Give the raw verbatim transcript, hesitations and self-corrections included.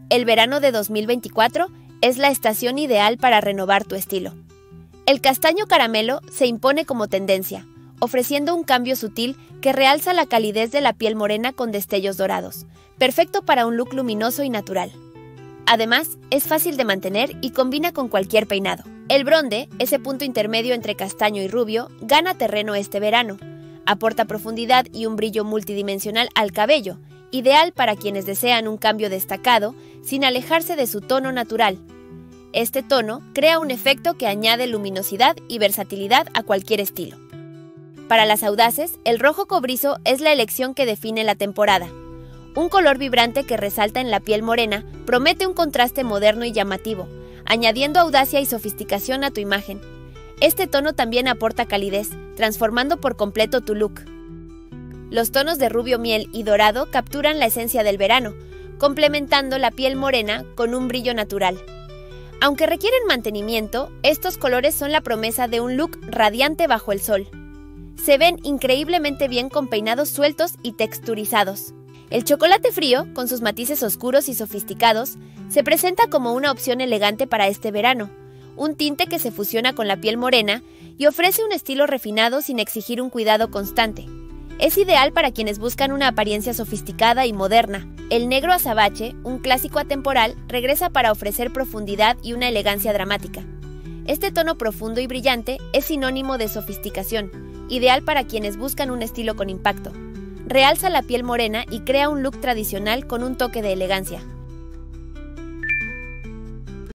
El verano de dos mil veinticuatro es la estación ideal para renovar tu estilo. El castaño caramelo se impone como tendencia, ofreciendo un cambio sutil que realza la calidez de la piel morena con destellos dorados, perfecto para un look luminoso y natural. Además, es fácil de mantener y combina con cualquier peinado. El blonde, ese punto intermedio entre castaño y rubio, gana terreno este verano. Aporta profundidad y un brillo multidimensional al cabello, ideal para quienes desean un cambio destacado sin alejarse de su tono natural. Este tono crea un efecto que añade luminosidad y versatilidad a cualquier estilo. Para las audaces, el rojo cobrizo es la elección que define la temporada. Un color vibrante que resalta en la piel morena promete un contraste moderno y llamativo, añadiendo audacia y sofisticación a tu imagen. Este tono también aporta calidez, transformando por completo tu look. Los tonos de rubio miel y dorado capturan la esencia del verano, complementando la piel morena con un brillo natural. Aunque requieren mantenimiento, estos colores son la promesa de un look radiante bajo el sol. Se ven increíblemente bien con peinados sueltos y texturizados. El chocolate frío, con sus matices oscuros y sofisticados, se presenta como una opción elegante para este verano, un tinte que se fusiona con la piel morena y ofrece un estilo refinado sin exigir un cuidado constante. Es ideal para quienes buscan una apariencia sofisticada y moderna. El negro azabache, un clásico atemporal, regresa para ofrecer profundidad y una elegancia dramática. Este tono profundo y brillante es sinónimo de sofisticación, ideal para quienes buscan un estilo con impacto. Realza la piel morena y crea un look tradicional con un toque de elegancia.